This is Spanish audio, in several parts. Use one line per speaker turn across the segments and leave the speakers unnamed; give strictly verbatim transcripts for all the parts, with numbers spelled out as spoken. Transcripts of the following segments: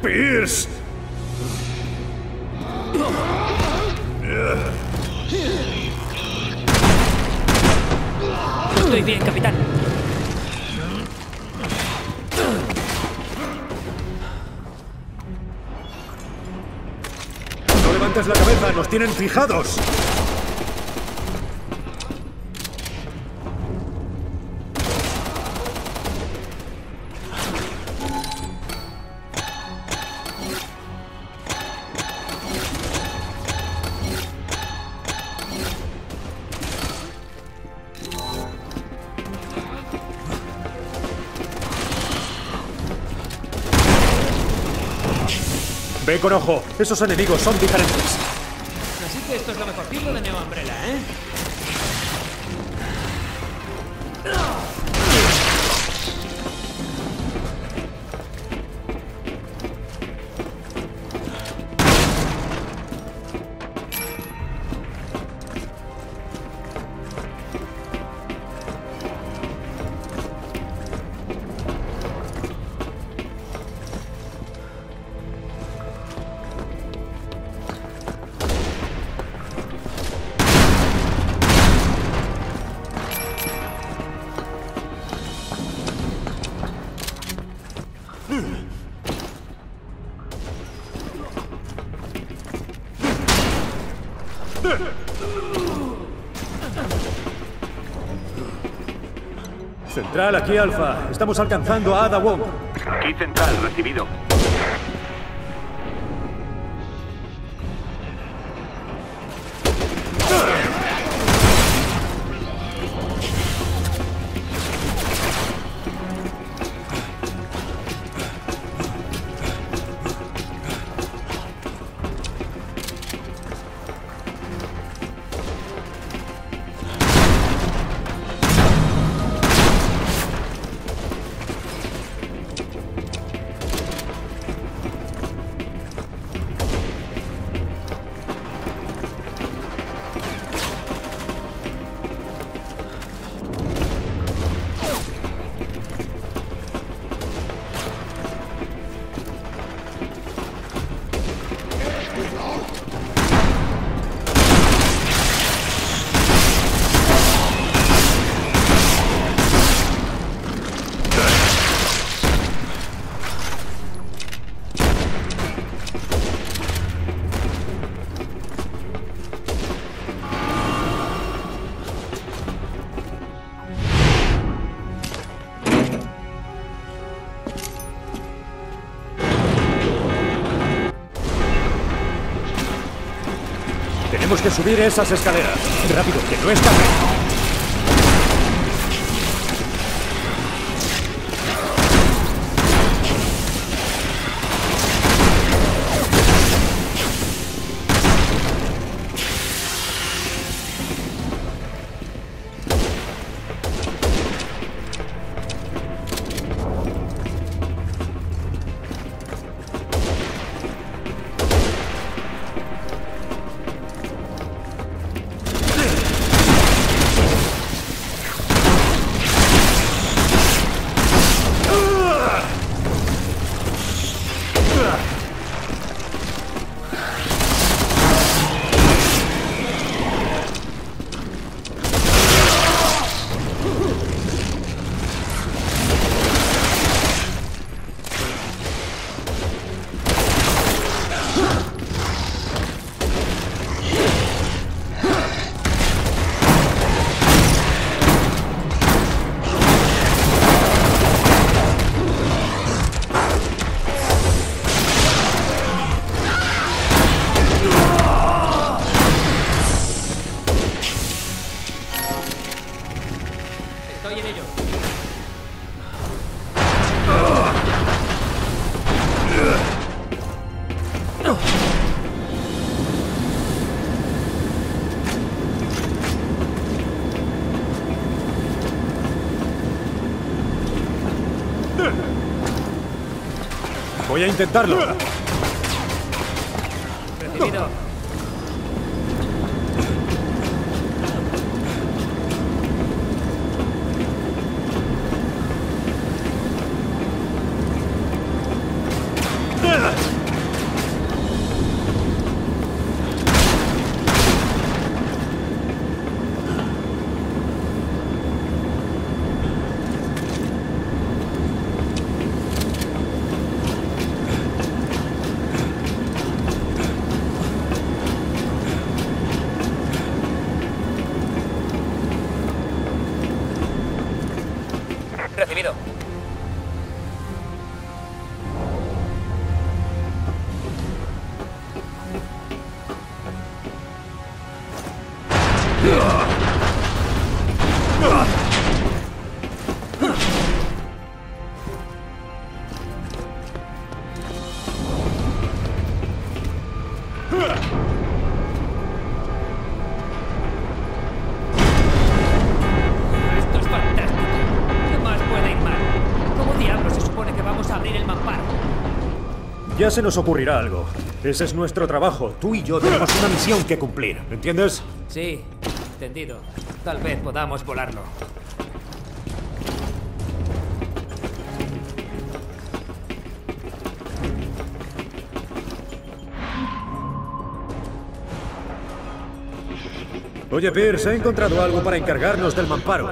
Pierce.
Estoy bien, capitán.
No levantes la cabeza, nos tienen fijados. Ve con ojo, esos enemigos son diferentes.
Así que esto es lo mejorcito de Neo Umbrella, ¿eh?
Central, aquí Alfa. Estamos alcanzando a Ada Wong.
Aquí Central, recibido.
Tenemos que subir esas escaleras. Rápido, que no escape.
Estoy en ello.
Voy a intentarlo.
Recibido.
¡Ah!
Esto es fantástico. ¿Qué más puede ir mal? ¿Cómo diablos se supone que vamos a abrir el mamparo?
Ya se nos ocurrirá algo. Ese es nuestro trabajo. Tú y yo tenemos una misión que cumplir. ¿Entiendes?
Sí, entendido. Tal vez podamos volarlo.
Oye, Pierce, he encontrado algo para encargarnos del mamparo.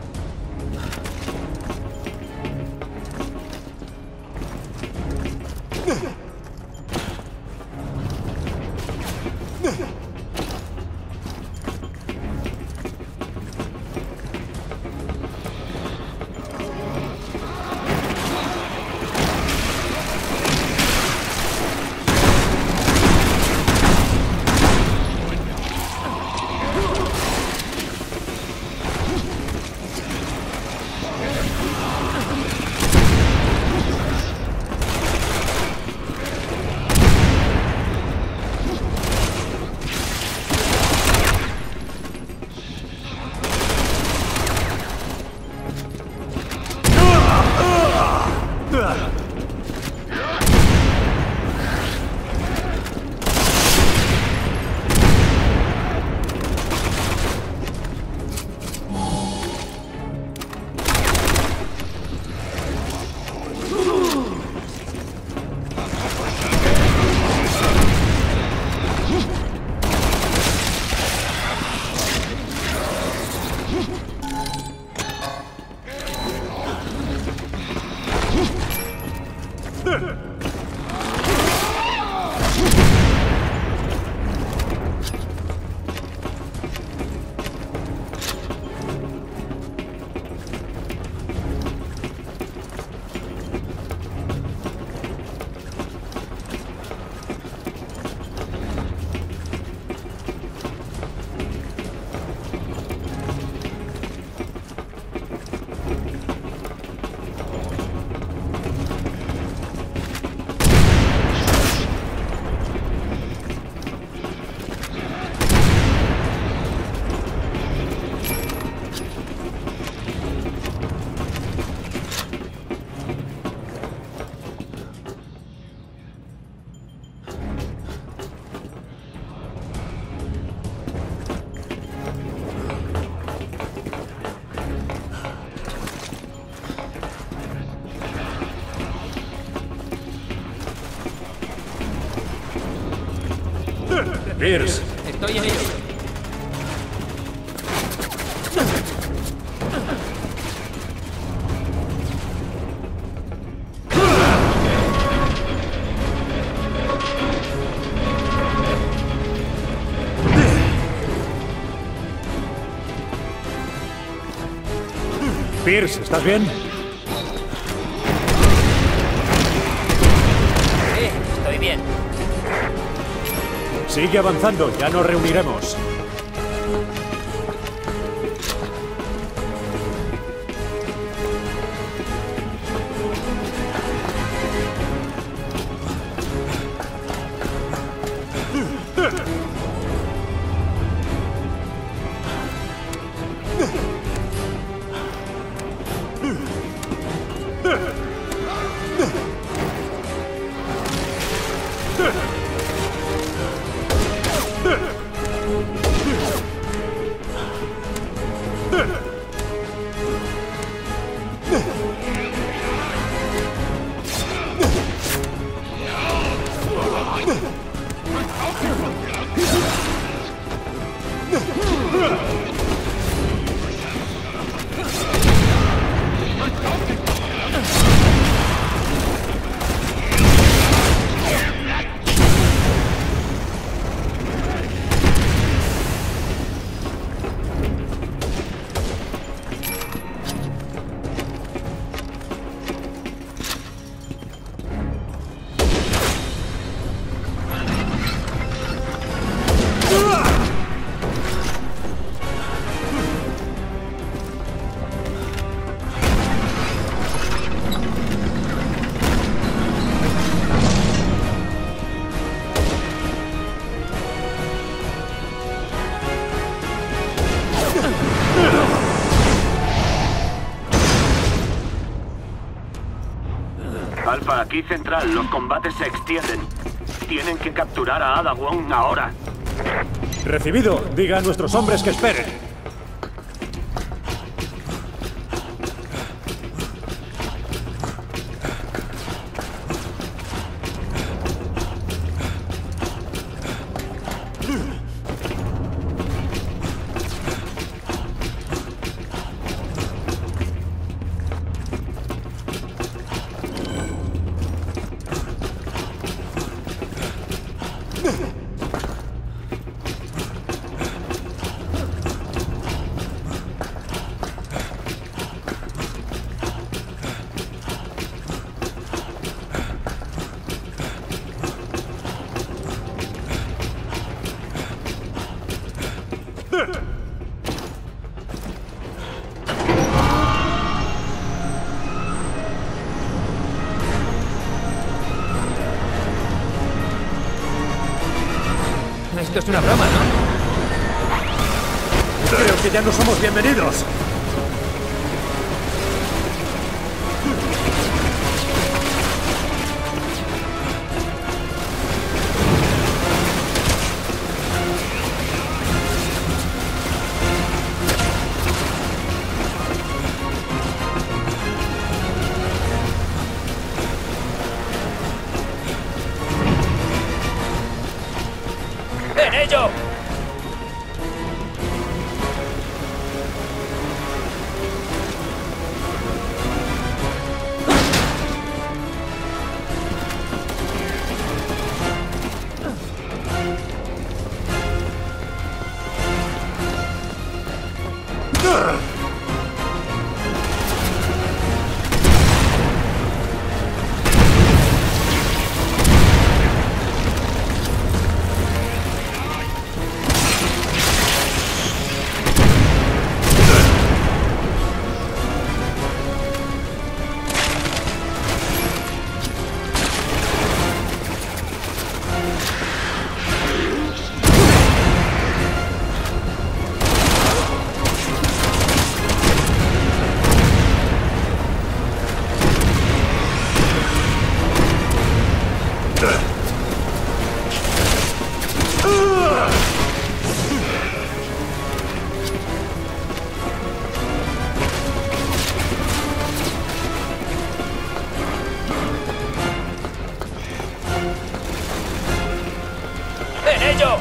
Pierce.
Estoy en ello.
Pierce, ¿estás bien?
Sí, estoy bien.
Sigue avanzando, ya nos reuniremos.
Alfa, aquí central. Los combates se extienden. Tienen que capturar a Ada Wong ahora.
Recibido. Diga a nuestros hombres que esperen.
Esto es una broma, ¿no?
Creo que ya no somos bienvenidos.
¡En ello! ¡En ello!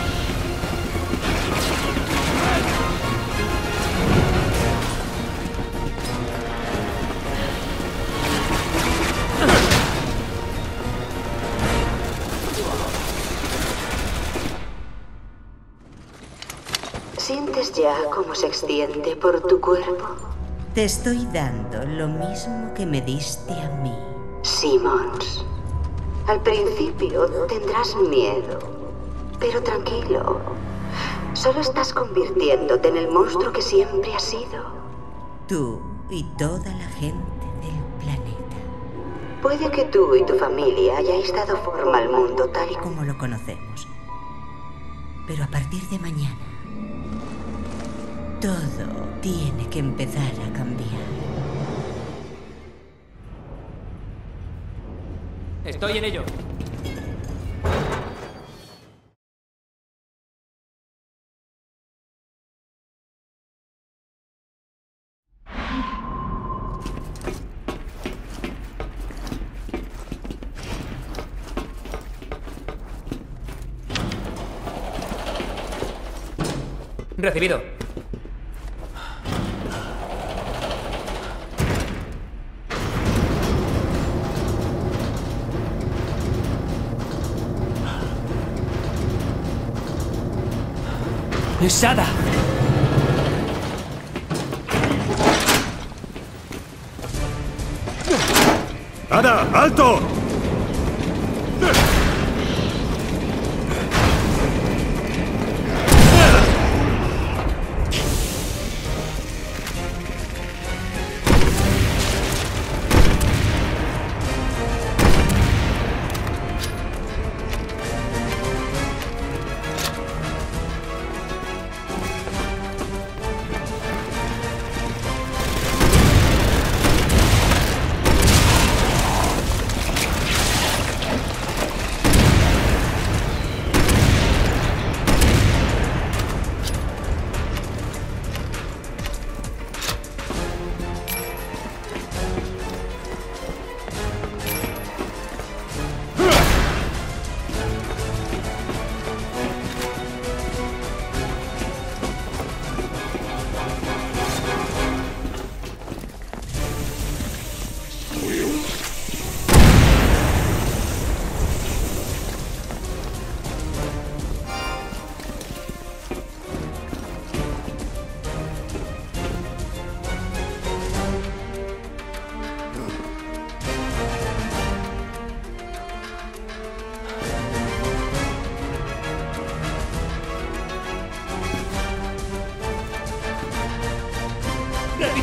¿Sientes ya cómo se extiende por tu cuerpo?
Te estoy dando lo mismo que me diste a mí.
Simmons, al principio tendrás miedo, pero tranquilo. Solo estás convirtiéndote en el monstruo que siempre has sido.
Tú y toda la gente del planeta.
Puede que tú y tu familia hayáis dado forma al mundo tal y como
Como lo conocemos. Pero a partir de mañana, todo tiene que empezar a cambiar.
Estoy en ello. Recibido. ¡Es Ada!
¡Ada, alto!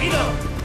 ¡Recibido!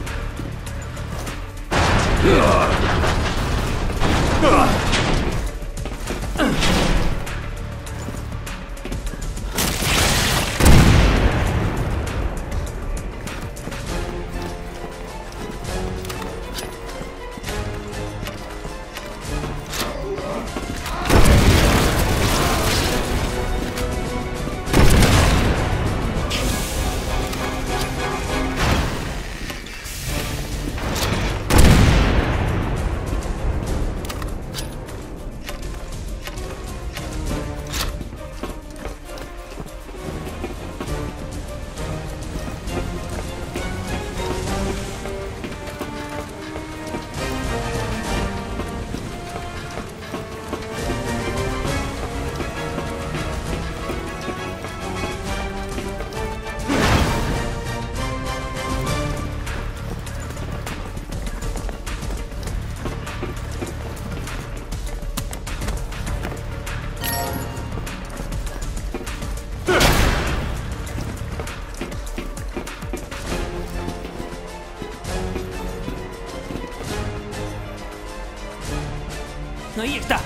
Ahí está.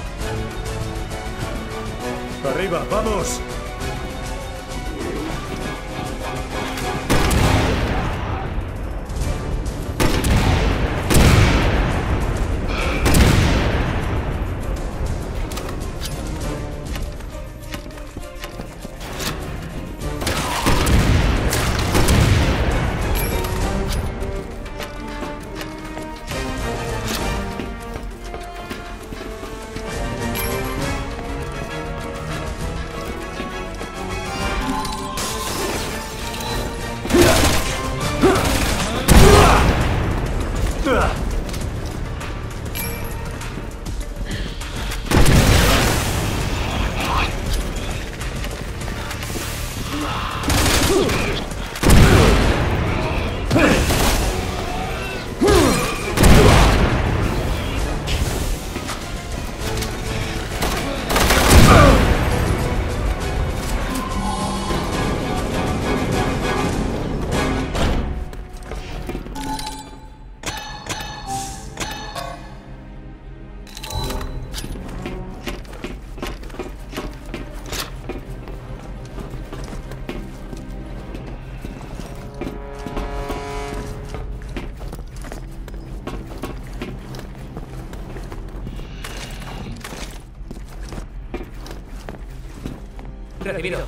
Arriba, vamos.
Recibido.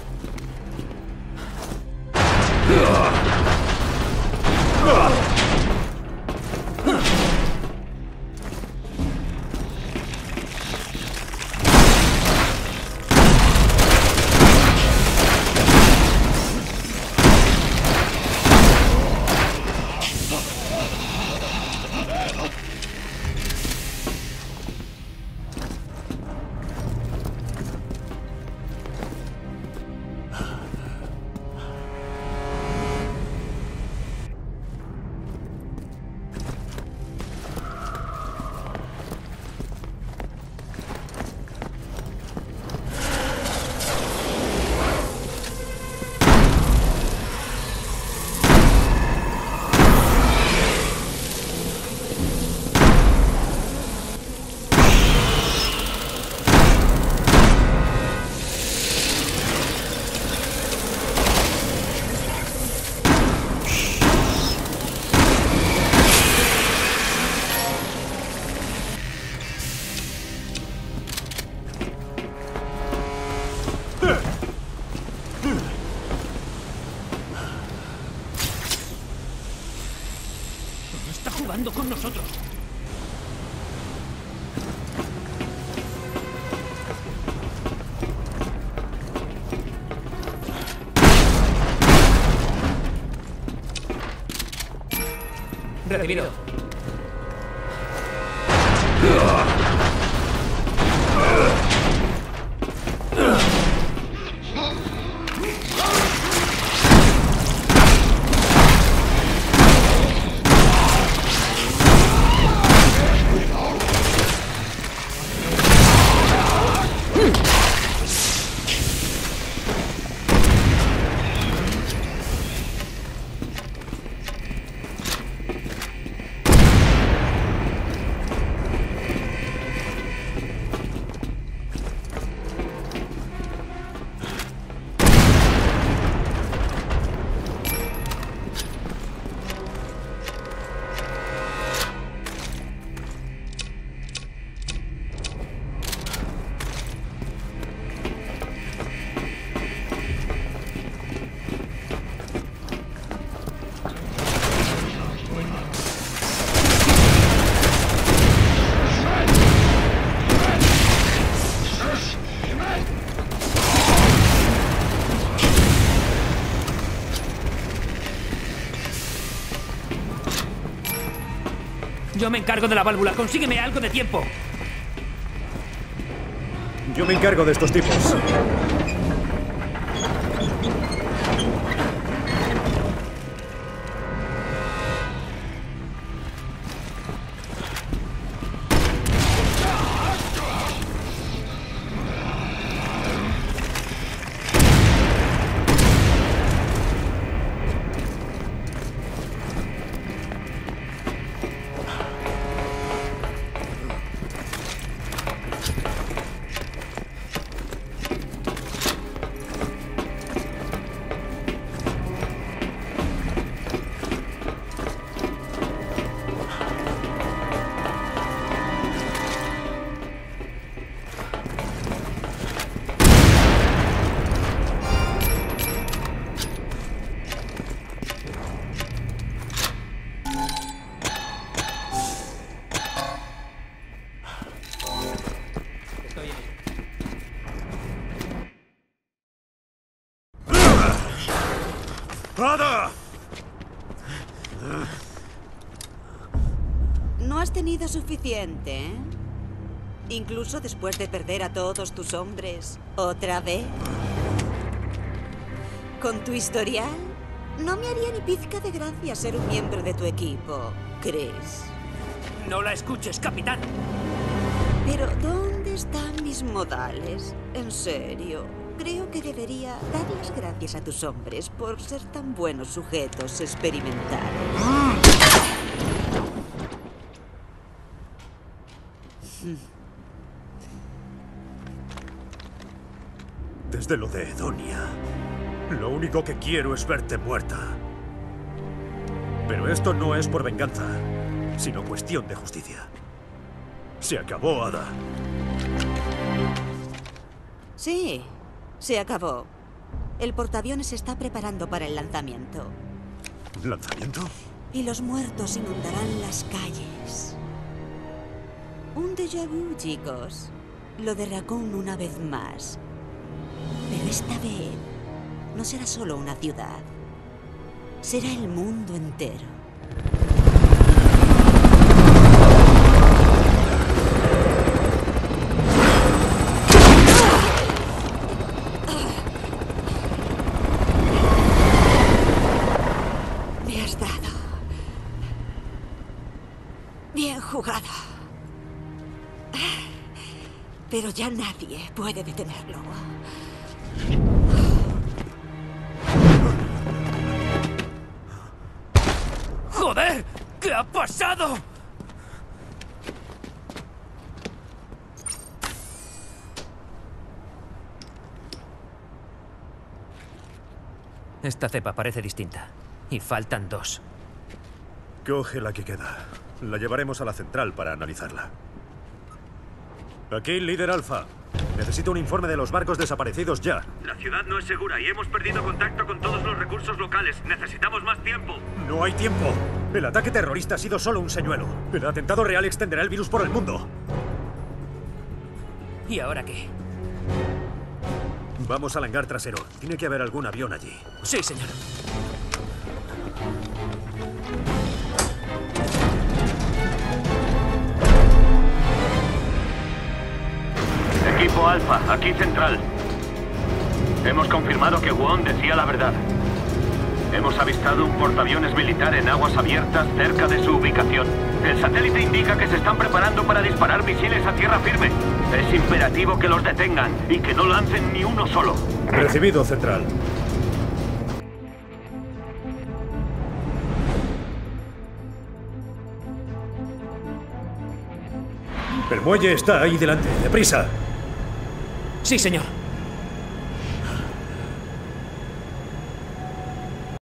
Está jugando con nosotros. Recibido. Yo me encargo de la válvula. Consígueme algo de tiempo.
Yo me encargo de estos tipos.
¡Ada!
No has tenido suficiente, ¿eh? Incluso después de perder a todos tus hombres. ¿Otra vez? Con tu historial, no me haría ni pizca de gracia ser un miembro de tu equipo, Chris.
No la escuches, capitán.
Pero, ¿dónde están mis modales? En serio, creo que debería dar las gracias a tus hombres por ser tan buenos sujetos experimentales.
Desde lo de Edonia, lo único que quiero es verte muerta. Pero esto no es por venganza, sino cuestión de justicia. Se acabó, Ada.
Sí, se acabó. El portaaviones se está preparando para el lanzamiento.
¿Lanzamiento?
Y los muertos inundarán las calles. Un déjà vu, chicos. Lo de Raccoon una vez más. Pero esta vez no será solo una ciudad. Será el mundo entero. Me has dado. Bien jugado. Pero ya nadie puede detenerlo.
¡Joder! ¿Qué ha pasado? Esta cepa parece distinta. Y faltan dos.
Coge la que queda. La llevaremos a la central para analizarla. Aquí, líder Alfa. Necesito un informe de los barcos desaparecidos ya.
La ciudad no es segura y hemos perdido contacto con todos los recursos locales. Necesitamos más tiempo.
No hay tiempo. El ataque terrorista ha sido solo un señuelo. El atentado real extenderá el virus por el mundo.
¿Y ahora qué?
Vamos al hangar trasero. Tiene que haber algún avión allí.
Sí, señor.
Equipo Alfa, aquí central. Hemos confirmado que Wong decía la verdad. Hemos avistado un portaaviones militar en aguas abiertas cerca de su ubicación. El satélite indica que se están preparando para disparar misiles a tierra firme. Es imperativo que los detengan y que no lancen ni uno solo.
Recibido, central. El muelle está ahí delante. ¡Deprisa!
Sí, señor.